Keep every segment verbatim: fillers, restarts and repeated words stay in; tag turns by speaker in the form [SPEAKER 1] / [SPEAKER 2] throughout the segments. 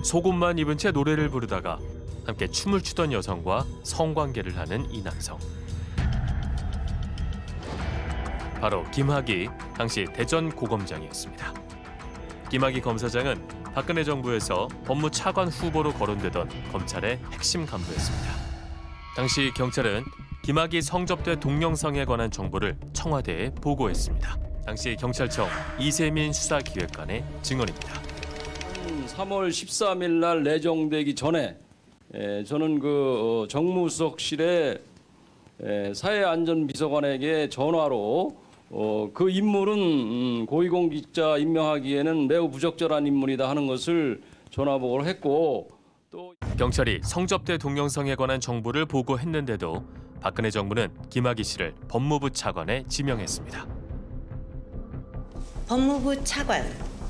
[SPEAKER 1] 속옷만 입은 채 노래를 부르다가 함께 춤을 추던 여성과 성관계를 하는 이 남성. 바로 김학의, 당시 대전 고검장이었습니다. 김학의 검사장은 박근혜 정부에서 법무차관 후보로 거론되던 검찰의 핵심 간부였습니다. 당시 경찰은 김학의 성접대 동영상에 관한 정보를 청와대에 보고했습니다. 당시 경찰청 이세민 수사기획관의 증언입니다.
[SPEAKER 2] 삼월 십삼일 날 내정되기 전에 저는 그 정무수석실에 사회안전비서관에게 전화로 그 인물은 고위공직자 임명하기에는 매우 부적절한 인물이다 하는 것을 전화보고를 했고, 또
[SPEAKER 1] 경찰이 성접대 동영상에 관한 정보를 보고했는데도 박근혜 정부는 김학의 씨를 법무부 차관에 지명했습니다.
[SPEAKER 3] 법무부 차관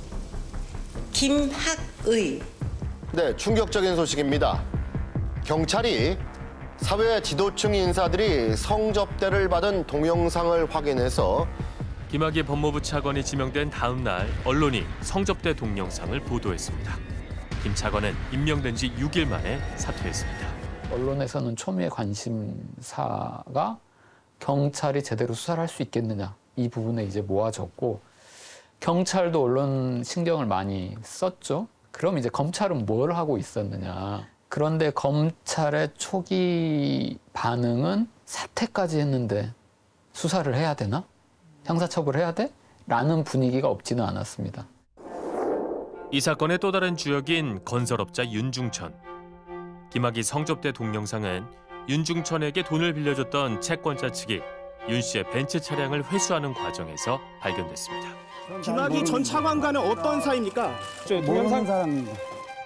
[SPEAKER 3] 김학의.
[SPEAKER 4] 네, 충격적인 소식입니다. 경찰이 사회 지도층 인사들이 성접대를 받은 동영상을 확인해서
[SPEAKER 1] 김학의 법무부 차관이 지명된 다음 날 언론이 성접대 동영상을 보도했습니다. 김 차관은 임명된 지 육 일 만에 사퇴했습니다.
[SPEAKER 5] 언론에서는 초미의 관심사가 경찰이 제대로 수사를 할 수 있겠느냐, 이 부분에 이제 모아졌고, 경찰도 언론 신경을 많이 썼죠. 그럼 이제 검찰은 뭘 하고 있었느냐. 그런데 검찰의 초기 반응은 사퇴까지 했는데 수사를 해야 되나? 형사처벌해야 돼? 라는 분위기가 없지는 않았습니다.
[SPEAKER 1] 이 사건의 또 다른 주역인 건설업자 윤중천. 김학의 성접대 동영상은 윤중천에게 돈을 빌려줬던 채권자 측이 윤 씨의 벤츠 차량을 회수하는 과정에서 발견됐습니다.
[SPEAKER 6] 김학의 전 차관과는 어떤 사이입니까?
[SPEAKER 7] 저 동영상 사람입니다.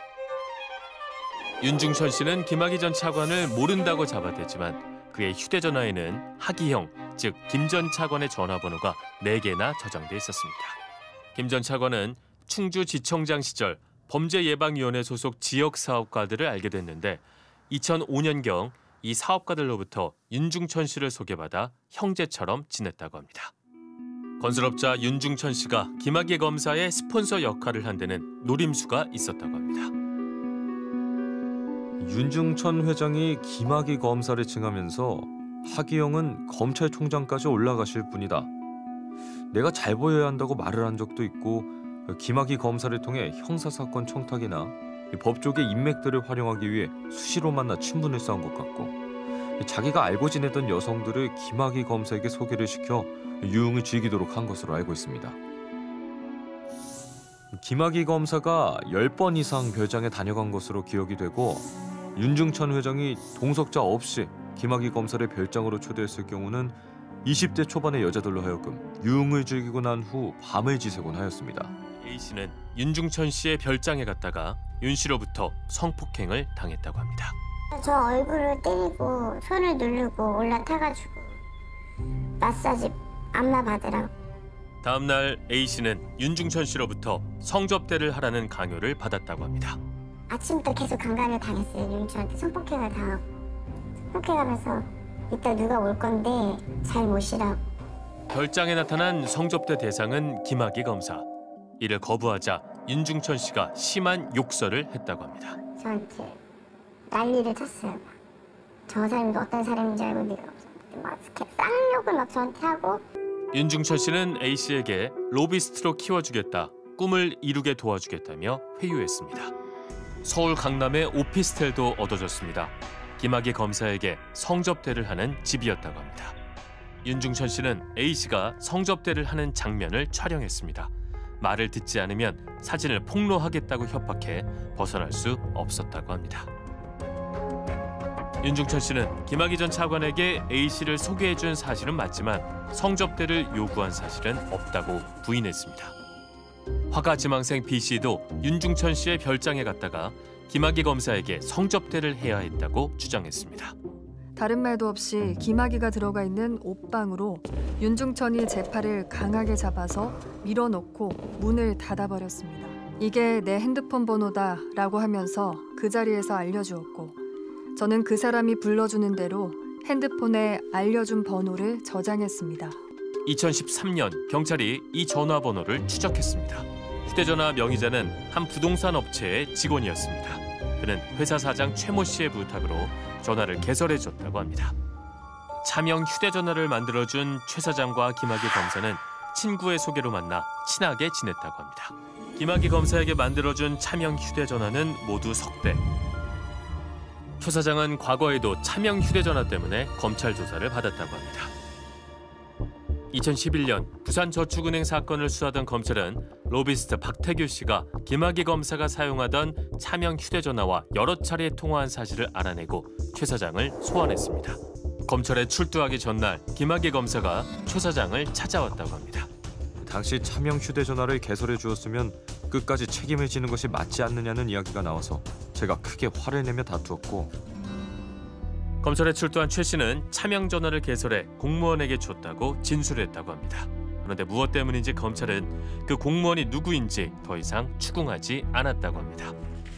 [SPEAKER 1] 윤중천 씨는 김학의 전 차관을 모른다고 잡아댔지만 그의 휴대전화에는 하기형, 즉 김 전 차관의 전화번호가 네 개나 저장돼 있었습니다. 김 전 차관은 충주지청장 시절 범죄예방위원회 소속 지역사업가들을 알게 됐는데 이천오 년경 이 사업가들로부터 윤중천 씨를 소개받아 형제처럼 지냈다고 합니다. 건설업자 윤중천 씨가 김학의 검사의 스폰서 역할을 한 데는 노림수가 있었다고 합니다.
[SPEAKER 8] 윤중천 회장이 김학의 검사를 칭하면서 하기영은 검찰총장까지 올라가실 분이다. 내가 잘 보여야 한다고 말을 한 적도 있고 김학의 검사를 통해 형사사건 청탁이나 법조계 인맥들을 활용하기 위해 수시로 만나 친분을 쌓은 것 같고 자기가 알고 지내던 여성들을 김학의 검사에게 소개를 시켜 유흥을 즐기도록 한 것으로 알고 있습니다. 김학의 검사가 열 번 이상 별장에 다녀간 것으로 기억이 되고 윤중천 회장이 동석자 없이 김학의 검사를 별장으로 초대했을 경우는 이십 대 초반의 여자들로 하여금 유흥을 즐기고 난 후 밤을 지새곤 하였습니다.
[SPEAKER 1] A씨는 윤중천 씨의 별장에 갔다가 윤 씨로부터 성폭행을 당했다고 합니다.
[SPEAKER 9] 저 얼굴을 때리고 손을 누르고 올라타가지고 마사지 안마 받으라고.
[SPEAKER 1] 다음 날 A씨는 윤중천 씨로부터 성접대를 하라는 강요를 받았다고 합니다.
[SPEAKER 9] 아침부터 계속 강간을 당했어요. 윤중천한테 성폭행을 당하고. 성폭행하면서 이따 누가 올 건데 잘 모시라고.
[SPEAKER 1] 별장에 나타난 성접대 대상은 김학의 검사. 이를 거부하자 윤중천 씨가 심한 욕설을 했다고 합니다.
[SPEAKER 9] 저한테 난리를 쳤어요. 저 사람이 어떤 사람인지 알고 네가 막 쌍욕을 막 저한테 하고.
[SPEAKER 1] 윤중천 씨는 A씨에게 로비스트로 키워주겠다, 꿈을 이루게 도와주겠다며 회유했습니다. 서울 강남의 오피스텔도 얻어졌습니다. 김학의 검사에게 성접대를 하는 집이었다고 합니다. 윤중천 씨는 A씨가 성접대를 하는 장면을 촬영했습니다. 말을 듣지 않으면 사진을 폭로하겠다고 협박해 벗어날 수 없었다고 합니다. 윤중천 씨는 김학의 전 차관에게 A씨를 소개해준 사실은 맞지만 성접대를 요구한 사실은 없다고 부인했습니다. 화가지망생 B씨도 윤중천 씨의 별장에 갔다가 김학의 검사에게 성접대를 해야 했다고 주장했습니다.
[SPEAKER 10] 다른 말도 없이 김학의가 들어가 있는 옷방으로 윤중천이 제 팔을 강하게 잡아서 밀어넣고 문을 닫아버렸습니다. 이게 내 핸드폰 번호다 라고 하면서 그 자리에서 알려주었고 저는 그 사람이 불러주는 대로 핸드폰에 알려준 번호를 저장했습니다.
[SPEAKER 1] 이천십삼 년 경찰이 이 전화번호를 추적했습니다. 휴대전화 명의자는 한 부동산 업체의 직원이었습니다. 그는 회사 사장 최모 씨의 부탁으로 전화를 개설해줬다고 합니다. 차명 휴대전화를 만들어준 최 사장과 김학의 검사는 친구의 소개로 만나 친하게 지냈다고 합니다. 김학의 검사에게 만들어준 차명 휴대전화는 모두 석 대. 최 사장은 과거에도 차명 휴대전화 때문에 검찰 조사를 받았다고 합니다. 이천십일 년 부산저축은행 사건을 수사하던 검찰은 로비스트 박태규 씨가 김학의 검사가 사용하던 차명 휴대전화와 여러 차례 통화한 사실을 알아내고 최 사장을 소환했습니다. 검찰에 출두하기 전날 김학의 검사가 최 사장을 찾아왔다고 합니다.
[SPEAKER 8] 당시 차명 휴대전화를 개설해 주었으면 끝까지 책임을 지는 것이 맞지 않느냐는 이야기가 나와서 제가 크게 화를 내며 다투었고,
[SPEAKER 1] 검찰에 출두한 최 씨는 차명 전화를 개설해 공무원에게 줬다고 진술했다고 합니다. 그런데 무엇 때문인지 검찰은 그 공무원이 누구인지 더 이상 추궁하지 않았다고 합니다.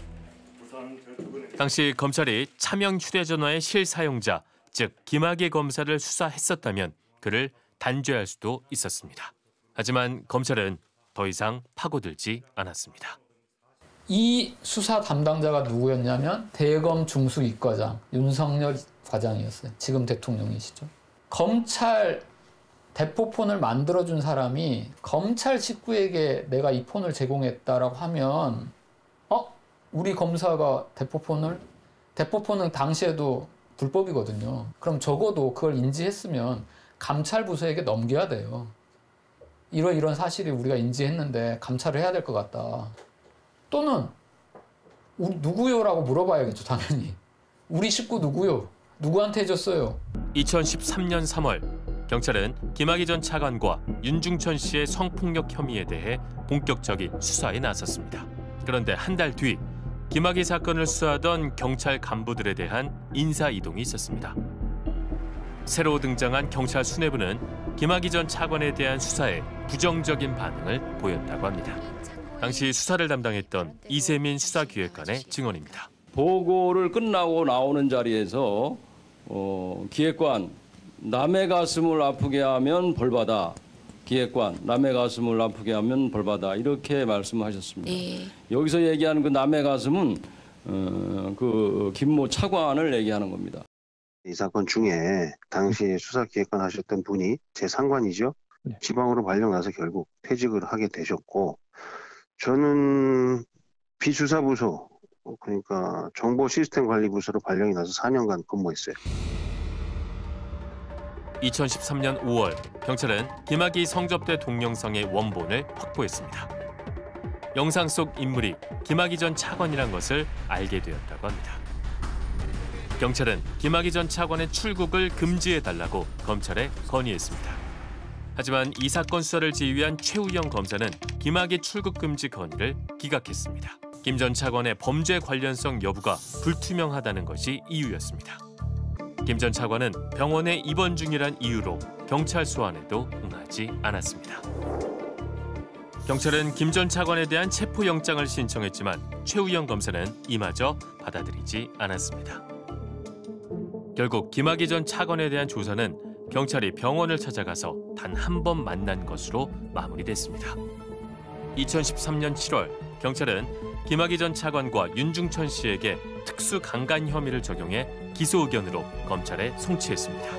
[SPEAKER 1] 당시 검찰이 차명 휴대전화의 실사용자, 즉 김학의 검사를 수사했었다면 그를 단죄할 수도 있었습니다. 하지만 검찰은 더 이상 파고들지 않았습니다.
[SPEAKER 5] 이 수사 담당자가 누구였냐면 대검 중수이과장 윤석열 과장이었어요. 지금 대통령이시죠. 검찰 대포폰을 만들어준 사람이 검찰 직구에게 내가 이 폰을 제공했다라고 하면 어? 우리 검사가 대포폰을? 대포폰은 당시에도 불법이거든요. 그럼 적어도 그걸 인지했으면 감찰 부서에게 넘겨야 돼요. 이런 이런 사실이 우리가 인지했는데 감찰을 해야 될 것 같다. 또는 우리 누구요라고 물어봐야겠죠, 당연히. 우리 식구 누구요? 누구한테 해줬어요?
[SPEAKER 1] 이천십삼 년 삼월 경찰은 김학의 전 차관과 윤중천 씨의 성폭력 혐의에 대해 본격적인 수사에 나섰습니다. 그런데 한 달 뒤 김학의 사건을 수사하던 경찰 간부들에 대한 인사 이동이 있었습니다. 새로 등장한 경찰 수뇌부는 김학의 전 차관에 대한 수사에 부정적인 반응을 보였다고 합니다. 당시 수사를 담당했던 이세민 수사기획관의 증언입니다.
[SPEAKER 2] 보고를 끝나고 나오는 자리에서 어, 기획관, 남의 가슴을 아프게 하면 벌받아. 기획관, 남의 가슴을 아프게 하면 벌받아. 이렇게 말씀하셨습니다. 네. 여기서 얘기하는 그 남의 가슴은 어, 그 김모 차관을 얘기하는 겁니다.
[SPEAKER 3] 이 사건 중에 당시 수사기획관 하셨던 분이 제 상관이죠. 네. 지방으로 발령 나서 결국 퇴직을 하게 되셨고, 저는 비수사부서, 그러니까 정보시스템관리부서로 발령이 나서 사 년간 근무했어요.
[SPEAKER 1] 이천십삼 년 오월 경찰은 김학의 성접대 동영상의 원본을 확보했습니다. 영상 속 인물이 김학의 전 차관이란 것을 알게 되었다고 합니다. 경찰은 김학의 전 차관의 출국을 금지해달라고 검찰에 건의했습니다. 하지만 이 사건 수사를 지휘한 최우영 검사는 김학의 출국 금지 건의를 기각했습니다. 김 전 차관의 범죄 관련성 여부가 불투명하다는 것이 이유였습니다. 김 전 차관은 병원에 입원 중이란 이유로 경찰 소환에도 응하지 않았습니다. 경찰은 김 전 차관에 대한 체포영장을 신청했지만 최우영 검사는 이마저 받아들이지 않았습니다. 결국 김학의 전 차관에 대한 조사는 경찰이 병원을 찾아가서 단 한 번 만난 것으로 마무리됐습니다. 이천십삼 년 칠월 경찰은 김학의 전 차관과 윤중천 씨에게 특수 강간 혐의를 적용해 기소 의견으로 검찰에 송치했습니다.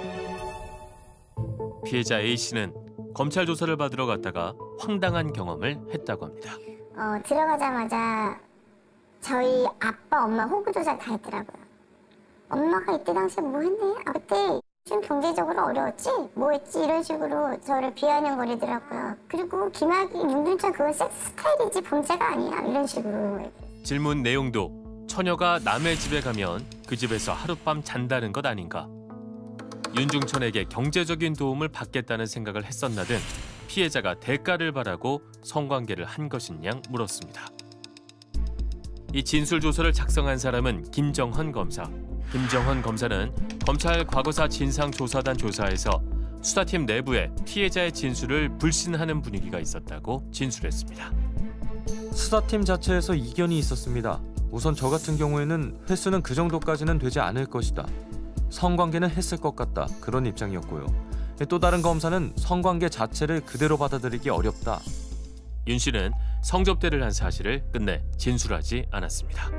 [SPEAKER 1] 피해자 A 씨는 검찰 조사를 받으러 갔다가 황당한 경험을 했다고 합니다.
[SPEAKER 9] 어, 들어가자마자 저희 아빠, 엄마 호구 조사 다 했더라고요. 엄마가 이때 당시에 뭐 했니? 아, 그때 좀 경제적으로 어려웠지? 뭐 했지? 이런 식으로 저를 비아냥거리더라고요. 그리고 김학의, 윤중천 그건 섹스 스타일이지 범죄가 아니야. 이런 식으로.
[SPEAKER 1] 질문 내용도 처녀가 남의 집에 가면 그 집에서 하룻밤 잔다는 것 아닌가? 윤중천에게 경제적인 도움을 받겠다는 생각을 했었나 등 피해자가 대가를 바라고 성관계를 한 것이냐 물었습니다. 이 진술조서를 작성한 사람은 김정헌 검사. 김정헌 검사는 검찰 과거사 진상조사단 조사에서 수사팀 내부에 피해자의 진술을 불신하는 분위기가 있었다고 진술했습니다.
[SPEAKER 8] 수사팀 자체에서 이견이 있었습니다. 우선 저 같은 경우에는 횟수는 그 정도까지는 되지 않을 것이다. 성관계는 했을 것 같다. 그런 입장이었고요. 또 다른 검사는 성관계 자체를 그대로 받아들이기 어렵다.
[SPEAKER 1] 윤 씨는 성접대를 한 사실을 끝내 진술하지 않았습니다.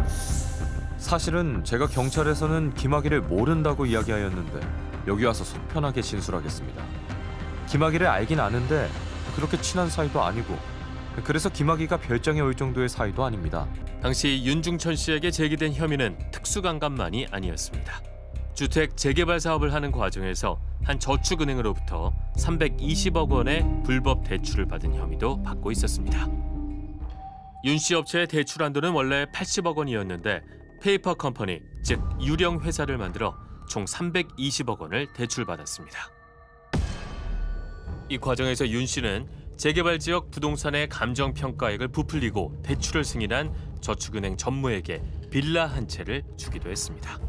[SPEAKER 8] 사실은 제가 경찰에서는 김학의를 모른다고 이야기하였는데 여기 와서 속편하게 진술하겠습니다. 김학의를 알긴 아는데 그렇게 친한 사이도 아니고 그래서 김학의가 별장에 올 정도의 사이도 아닙니다.
[SPEAKER 1] 당시 윤중천 씨에게 제기된 혐의는 특수강간만이 아니었습니다. 주택 재개발 사업을 하는 과정에서 한 저축은행으로부터 삼백이십억 원의 불법 대출을 받은 혐의도 받고 있었습니다. 윤 씨 업체의 대출 한도는 원래 팔십억 원이었는데 페이퍼 컴퍼니, 즉 유령 회사를 만들어 총 삼백이십억 원을 대출받았습니다. 이 과정에서 윤 씨는 재개발 지역 부동산의 감정평가액을 부풀리고 대출을 승인한 저축은행 전무에게 빌라 한 채를 주기도 했습니다.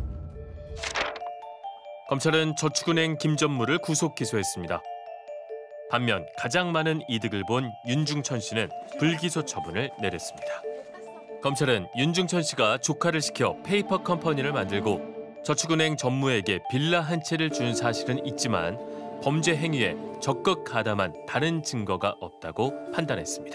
[SPEAKER 1] 검찰은 저축은행 김전무를 구속 기소했습니다. 반면 가장 많은 이득을 본 윤중천 씨는 불기소 처분을 내렸습니다. 검찰은 윤중천 씨가 조카를 시켜 페이퍼 컴퍼니를 만들고 저축은행 전무에게 빌라 한 채를 준 사실은 있지만 범죄 행위에 적극 가담한 다른 증거가 없다고 판단했습니다.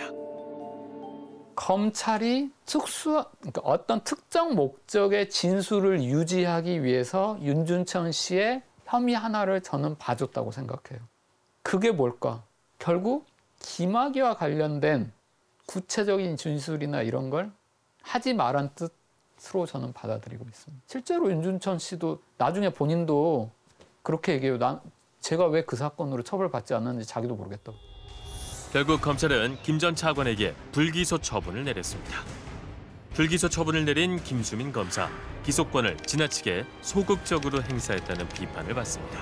[SPEAKER 5] 검찰이 특수, 그러니까 어떤 특정 목적의 진술을 유지하기 위해서 윤중천 씨의 혐의 하나를 저는 봐줬다고 생각해요. 그게 뭘까? 결국 김학의와 관련된 구체적인 진술이나 이런 걸 하지 말란 뜻으로 저는 받아들이고 있습니다. 실제로 윤중천 씨도 나중에 본인도 그렇게 얘기해요. 난 제가 왜 그 사건으로 처벌받지 않았는지 자기도 모르겠다고.
[SPEAKER 1] 결국 검찰은 김 전 차관에게 불기소 처분을 내렸습니다. 불기소 처분을 내린 김수민 검사, 기소권을 지나치게 소극적으로 행사했다는 비판을 받습니다.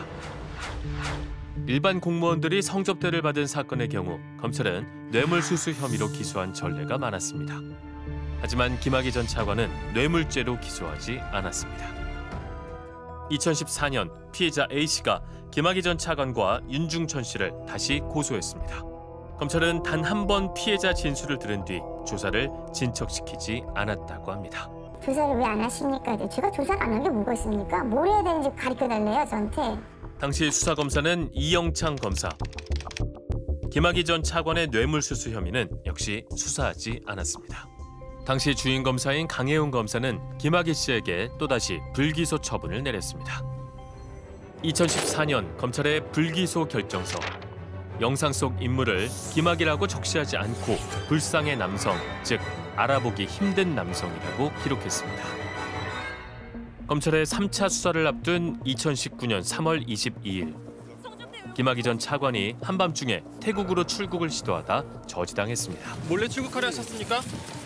[SPEAKER 1] 일반 공무원들이 성접대를 받은 사건의 경우 검찰은 뇌물수수 혐의로 기소한 전례가 많았습니다. 하지만 김학의 전 차관은 뇌물죄로 기소하지 않았습니다. 이천십사 년 피해자 A씨가 김학의 전 차관과 윤중천 씨를 다시 고소했습니다. 검찰은 단 한 번 피해자 진술을 들은 뒤 조사를 진척시키지 않았다고 합니다.
[SPEAKER 9] 조사를 왜 안 하십니까? 제가 조사를 안 한 게 뭐가 있습니까? 뭘 해야 되는지 가르쳐달래요, 저한테.
[SPEAKER 1] 당시 수사검사는 이영창 검사. 김학의 전 차관의 뇌물수수 혐의는 역시 수사하지 않았습니다. 당시 주인 검사인 강혜웅 검사는 김학의 씨에게 또다시 불기소 처분을 내렸습니다. 이천십사 년 검찰의 불기소 결정서. 영상 속 인물을 김학의라고 적시하지 않고 불쌍의 남성, 즉 알아보기 힘든 남성이라고 기록했습니다. 검찰의 삼 차 수사를 앞둔 이천십구 년 삼월 이십이일 김학의 전 차관이 한밤중에 태국으로 출국을 시도하다 저지당했습니다.
[SPEAKER 6] 몰래 출국하려 하셨습니까?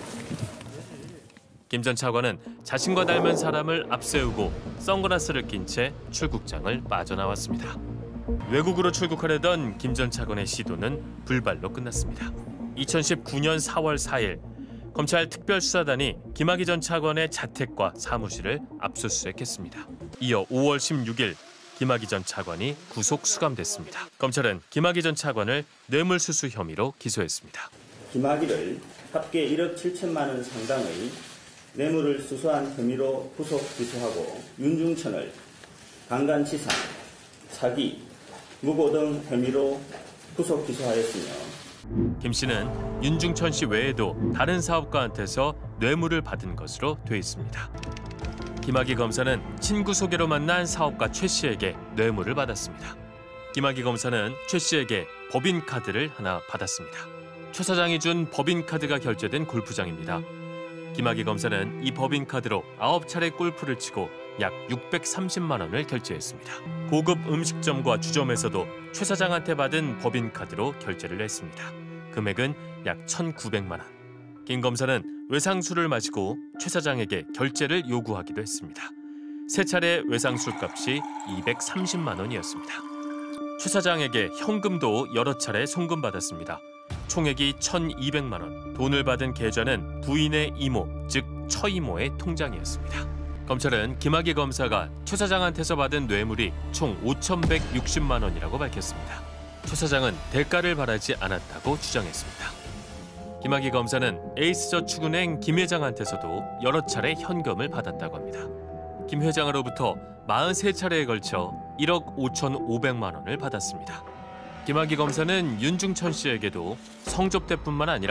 [SPEAKER 1] 김 전 차관은 자신과 닮은 사람을 앞세우고 선글라스를 낀 채 출국장을 빠져나왔습니다. 외국으로 출국하려던 김 전 차관의 시도는 불발로 끝났습니다. 이천십구 년 사월 사일 검찰 특별수사단이 김학의 전 차관의 자택과 사무실을 압수수색했습니다. 이어 오월 십육일 김학의 전 차관이 구속 수감됐습니다. 검찰은 김학의 전 차관을 뇌물수수 혐의로 기소했습니다.
[SPEAKER 7] 김학의를 합계 일억 칠천만 원 상당의 뇌물을 수수한 혐의로 구속 기소하고 윤중천을 강간치사, 사기, 무고 등 혐의로 구속 기소하였으며
[SPEAKER 1] 김 씨는 윤중천 씨 외에도 다른 사업가한테서 뇌물을 받은 것으로 돼 있습니다. 김학의 검사는 친구 소개로 만난 사업가 최 씨에게 뇌물을 받았습니다. 김학의 검사는 최 씨에게 법인카드를 하나 받았습니다. 최 사장이 준 법인카드가 결제된 골프장입니다. 김학의 검사는 이 법인카드로 아홉 차례 골프를 치고 약 육백삼십만 원을 결제했습니다. 고급 음식점과 주점에서도 최 사장한테 받은 법인카드로 결제를 했습니다. 금액은 약 천구백만 원. 김 검사는 외상술을 마시고 최 사장에게 결제를 요구하기도 했습니다. 세 차례 외상술 값이 이백삼십만 원이었습니다. 최 사장에게 현금도 여러 차례 송금받았습니다. 총액이 천이백만 원. 돈을 받은 계좌는 부인의 이모, 즉 처이모의 통장이었습니다. 검찰은 김학의 검사가 최 사장한테서 받은 뇌물이 총 오천백육십만 원이라고 밝혔습니다. 최 사장은 대가를 바라지 않았다고 주장했습니다. 김학의 검사는 에이스저축은행 김 회장한테서도 여러 차례 현금을 받았다고 합니다. 김 회장으로부터 사십삼 차례에 걸쳐 일억 오천오백만 원을 받았습니다. 김학의 검사는 윤중천 씨에게도 성접대뿐만 아니라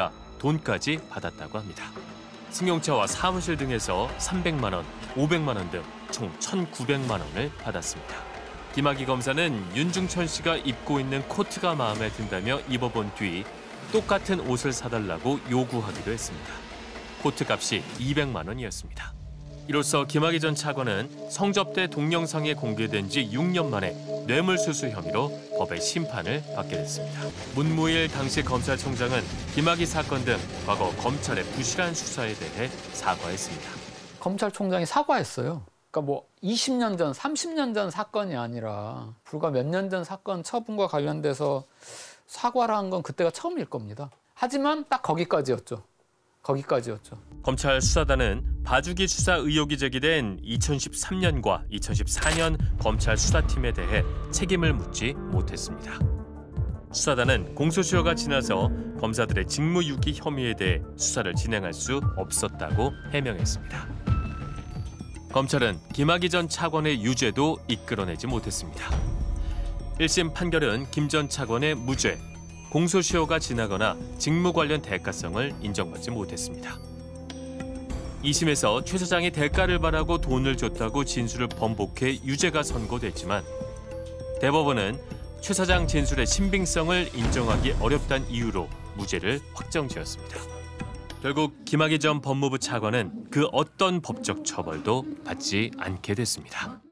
[SPEAKER 1] 돈까지 받았다고 합니다. 승용차와 사무실 등에서 삼백만 원, 오백만 원 등 총 천구백만 원을 받았습니다. 김학의 검사는 윤중천 씨가 입고 있는 코트가 마음에 든다며 입어본 뒤 똑같은 옷을 사달라고 요구하기도 했습니다. 코트 값이 이백만 원이었습니다. 이로써 김학의 전 차관은 성접대 동영상이 공개된 지 육 년 만에 뇌물수수 혐의로 법의 심판을 받게 됐습니다. 문무일 당시 검찰총장은 김학의 사건 등 과거 검찰의 부실한 수사에 대해 사과했습니다.
[SPEAKER 5] 검찰총장이 사과했어요. 그러니까 뭐 이십 년 전, 삼십 년 전 사건이 아니라 불과 몇 년 전 사건 처분과 관련돼서 사과를 한 건 그때가 처음일 겁니다. 하지만 딱 거기까지였죠. 거기까지였죠.
[SPEAKER 1] 검찰 수사단은 봐주기 수사 의혹이 제기된 이천십삼 년과 이천십사 년 검찰 수사팀에 대해 책임을 묻지 못했습니다. 수사단은 공소시효가 지나서 검사들의 직무유기 혐의에 대해 수사를 진행할 수 없었다고 해명했습니다. 검찰은 김학의 전 차관의 유죄도 이끌어내지 못했습니다. 일 심 판결은 김 전 차관의 무죄, 공소시효가 지나거나 직무 관련 대가성을 인정받지 못했습니다. 이 심에서 최 사장이 대가를 바라고 돈을 줬다고 진술을 번복해 유죄가 선고됐지만 대법원은 최 사장 진술의 신빙성을 인정하기 어렵다는 이유로 무죄를 확정지었습니다. 결국 김학의 전 법무부 차관은 그 어떤 법적 처벌도 받지 않게 됐습니다.